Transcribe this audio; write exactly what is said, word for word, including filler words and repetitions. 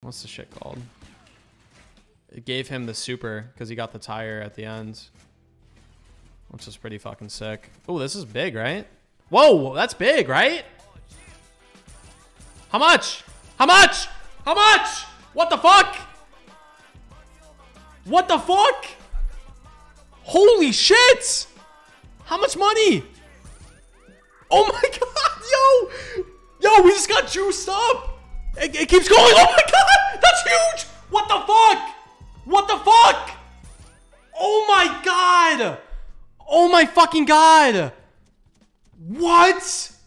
What's the shit called? It gave him the super because he got the tire at the end, which is pretty fucking sick. Oh, this is big, right? Whoa, that's big, right? How much? How much? How much? What the fuck? What the fuck? Holy shit! How much money? Oh my god, yo! Yo, we just got juiced up! It, it keeps going, oh my god! That's huge! What the fuck? What the fuck? Oh my god! Oh my fucking god! What?